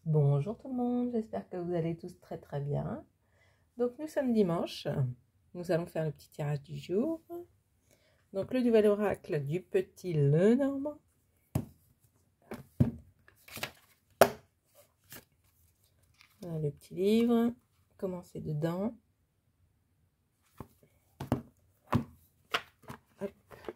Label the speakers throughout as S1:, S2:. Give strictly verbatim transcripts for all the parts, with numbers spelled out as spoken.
S1: Bonjour tout le monde, j'espère que vous allez tous très très bien. Donc nous sommes dimanche, nous allons faire le petit tirage du jour. Donc le nouvel oracle du petit Lenormand. Voilà le petit livre, commencez dedans. Hop.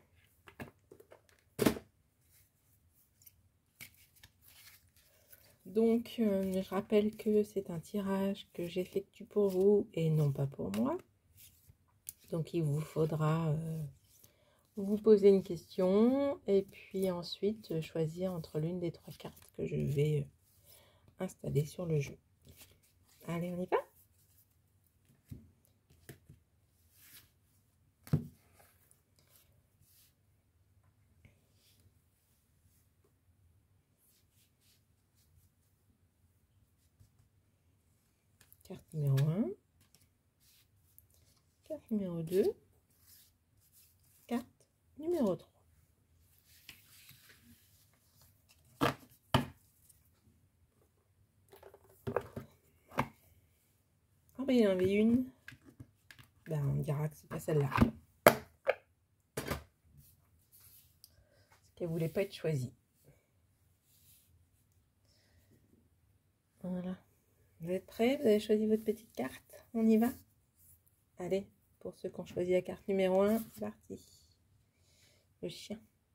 S1: Donc euh, je rappelle que c'est un tirage que j'effectue pour vous et non pas pour moi. Donc il vous faudra euh, vous poser une question et puis ensuite choisir entre l'une des trois cartes que je vais installer sur le jeu. Allez, on y va? Carte numéro un, carte numéro deux, carte numéro trois. Ah ben il y en avait une, ben, on dira que c'est pas celle-là. Parce qu'elle voulait pas être choisie. Voilà. Vous êtes prêts? Vous avez choisi votre petite carte? On y va? Allez, pour ceux qui ont choisi la carte numéro un, c'est parti. Le chien.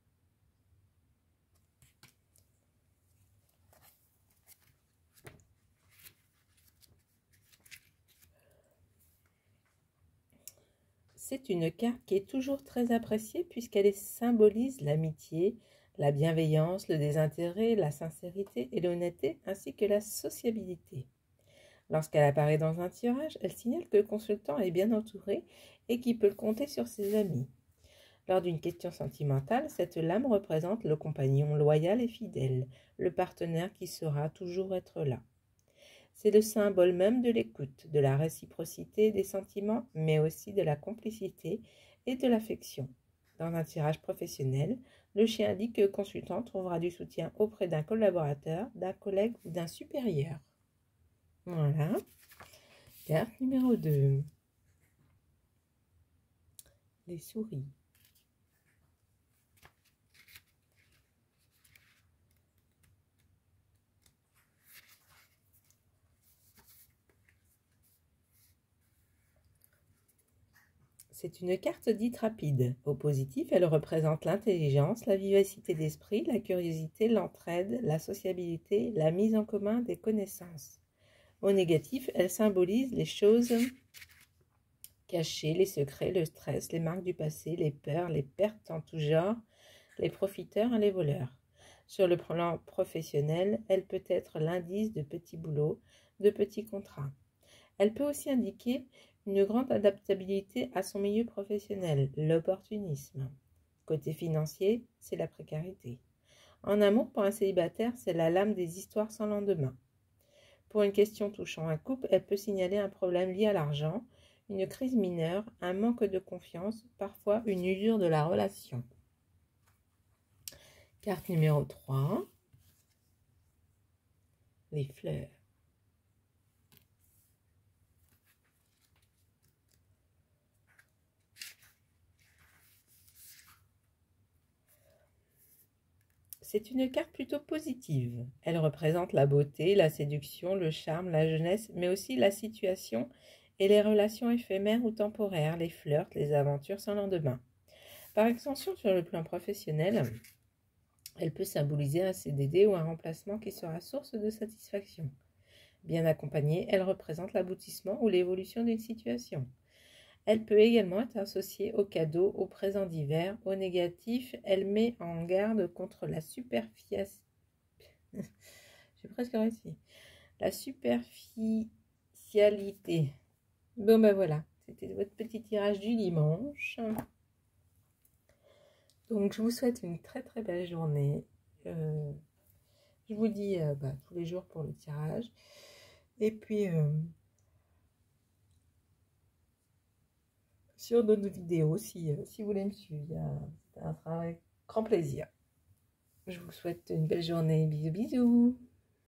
S1: C'est une carte qui est toujours très appréciée puisqu'elle symbolise l'amitié, la bienveillance, le désintérêt, la sincérité et l'honnêteté ainsi que la sociabilité. Lorsqu'elle apparaît dans un tirage, elle signale que le consultant est bien entouré et qu'il peut compter sur ses amis. Lors d'une question sentimentale, cette lame représente le compagnon loyal et fidèle, le partenaire qui saura toujours être là. C'est le symbole même de l'écoute, de la réciprocité des sentiments, mais aussi de la complicité et de l'affection. Dans un tirage professionnel, le chien indique que le consultant trouvera du soutien auprès d'un collaborateur, d'un collègue ou d'un supérieur. Voilà. Carte numéro deux. Les souris. C'est une carte dite rapide. Au positif, elle représente l'intelligence, la vivacité d'esprit, la curiosité, l'entraide, la sociabilité, la mise en commun des connaissances. Au négatif, elle symbolise les choses cachées, les secrets, le stress, les marques du passé, les peurs, les pertes en tout genre, les profiteurs et les voleurs. Sur le plan professionnel, elle peut être l'indice de petits boulots, de petits contrats. Elle peut aussi indiquer une grande adaptabilité à son milieu professionnel, l'opportunisme. Côté financier, c'est la précarité. En amour, pour un célibataire, c'est la lame des histoires sans lendemain. Pour une question touchant un couple, elle peut signaler un problème lié à l'argent, une crise mineure, un manque de confiance, parfois une usure de la relation. Carte numéro trois. Les fleurs. C'est une carte plutôt positive. Elle représente la beauté, la séduction, le charme, la jeunesse, mais aussi la situation et les relations éphémères ou temporaires, les flirts, les aventures sans lendemain. Par extension, sur le plan professionnel, elle peut symboliser un C D D ou un remplacement qui sera source de satisfaction. Bien accompagnée, elle représente l'aboutissement ou l'évolution d'une situation. Elle peut également être associée aux cadeaux, aux présents divers. Au négatif, elle met en garde contre la superficialité. J'ai presque réussi. La superficialité. Bon ben voilà, c'était votre petit tirage du dimanche. Donc je vous souhaite une très très belle journée. Euh, je vous dis euh, bah, tous les jours pour le tirage. Et puis... Euh, sur d'autres vidéos si, euh, si vous voulez me suivre. C'est un travail grand plaisir. Je vous souhaite une belle journée. Bisous, bisous.